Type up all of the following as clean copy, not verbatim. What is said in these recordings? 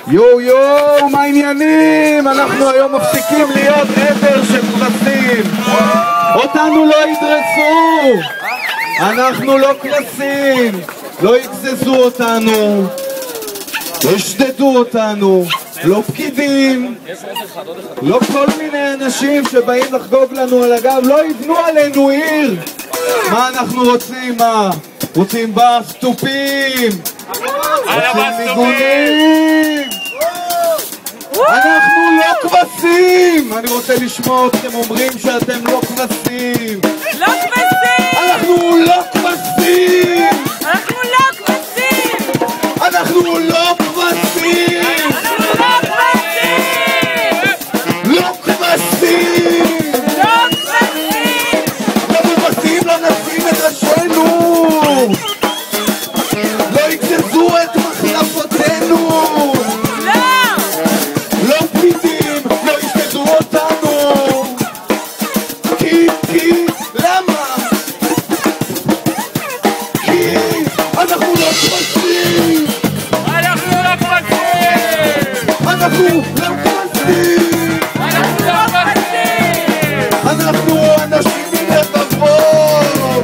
יו יו, מה העניינים? אנחנו היום מפסיקים להיות עדר של כבשים. אותנו לא ידרסו, אנחנו לא כבשים, לא יגזזו אותנו, לא ישדדו אותנו, לא פקידים, לא כל מיני אנשים שבאים לחגוג לנו על הגב, לא יבנו עלינו עיר. מה אנחנו רוצים? מה? רוצים בס תופים, רוצים ניגונים. אנחנו לא כבשים. אני רוצה לשמוע אתכם אומרים שאתם לא כבשים. לא כבשים! אנחנו לא כבשים! אנחנו לא כבשים! אנחנו לא כבשים! לא כבשים! לא כבשים! לא כבשים! לא כבשים, לא נשים את ראשינו! לא יגזזו את מחלפותינו! לא פקידים, לא ישדדו אותנו! כי למה? כי אנחנו לא כבשים! אנחנו לא כבשים! אנחנו לא כבשים! אנחנו לא כבשים! אנחנו אנשים עם לבבות!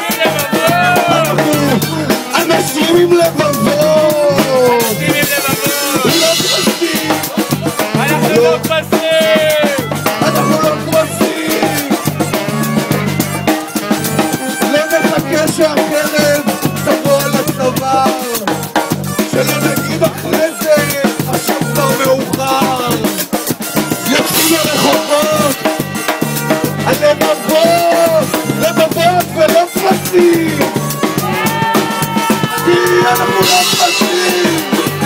אנשים עם לבבות! אנשים עם לבבות! לא כבשים! אנחנו לא כבשים! אנחנו לא כבשים! לא נחכה שהחרב תבוא על הצוואר, שלא נגיד אחרי זה עכשיו כבר מאוחר. יוצאים לרחובות, הלבבות, לבבות ולא כבשים, כי אנחנו לא כבשים.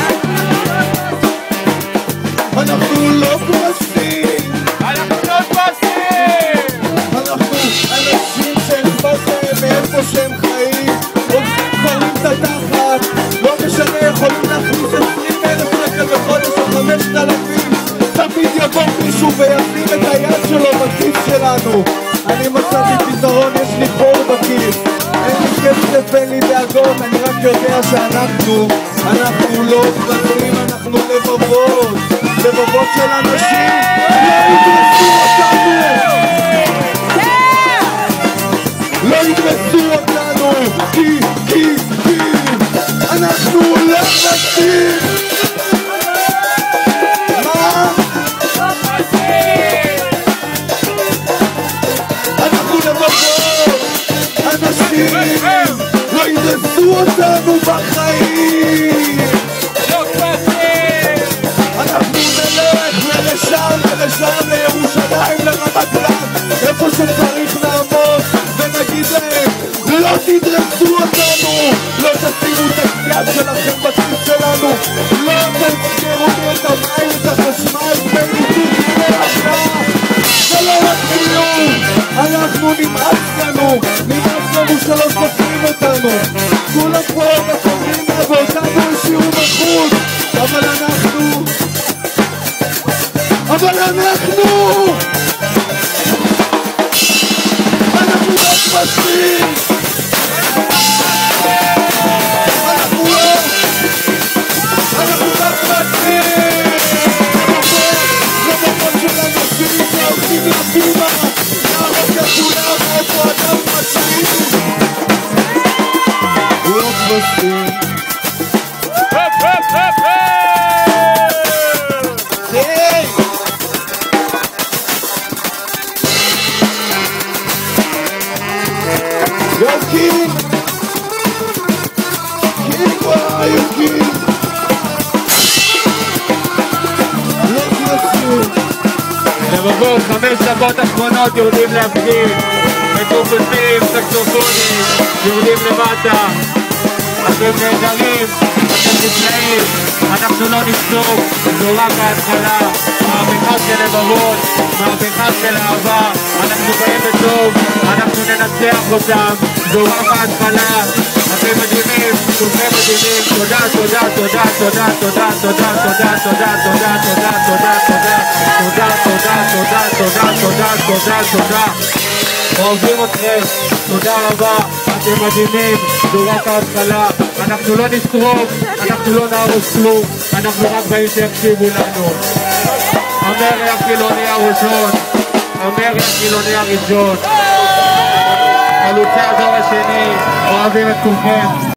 אנחנו לא כבשים. אנחנו לא כבשים! אנחנו אנשים שאכפת להם מאיפה שהם חיים, עובדים חיים את התחת, לא משנה, יכולים להכניס 20,000 שקל בחודש או 5,000, תמיד יבוא מישהו וישים את היד שלו בכיס שלנו. אני מצאתי פתרון, יש לי בור בכיס, אין לי כסף, אין לי דאגות, אני רק יודע שאנחנו לא כבשים, אנחנו לבבות, לבבות של אנשים. לא ידרסו אותנו, לא ידרסו אותנו, כי אנחנו לא כבשים. מה? אנחנו לבבות, אנשים לא ידרסו אותנו בחיים. אנחנו נלך לשם, לירושלים, לרמת גן, איפה שצריך לעמוד, ונגיד להם, לא תדרסו אותנו, לא תשימו את היד שלכם בכיס שלנו, לא תסגרו לי את המים, את החשמל, וניתוק מהשעה. זה לא רק דיון, אנחנו נמאס לנו שלא סופרים אותנו. כולם פה מקומרים ואותנו השאירו בחוץ, אבל אנחנו לא כבשים. אנחנו לא כבשים. לבבות של אנשים שהולכים לבימה, להרוג לכולם איפה אדם מצליח. לא כבשים. יוקים! קיבה יוקים! לא כבשים! לבבות, 5 דקות אחרונות יורדים להפגין, מתופפים, סקסופונים, יורדים למטה. אתם נהדרים, אתם נפלאים, אנחנו לא נשתוק, זו רק ההתחלה. מהפכה של לבבות, מהפכה של אהבה, אנחנו באים בטוב, אנחנו ננצח אותם, זו רק ההתחלה. אתם מדהימים, כולכם מדהימים, תודה, תודה, תודה, תודה, תודה, תודה, תודה, תודה, תודה, תודה, תודה, תודה, תודה, תודה, תודה, תודה, תודה. אוהבים אתכם, תודה רבה, אתם מדהימים, זו רק ההתחלה. אנחנו לא נשרוף, אנחנו לא נהרוס כלום. אנחנו רק באים שיקשיבו לנו. המרי החילוני הראשון, המרי החילוני הראשון, חלוצי הדור השני, אוהבים את כולכם.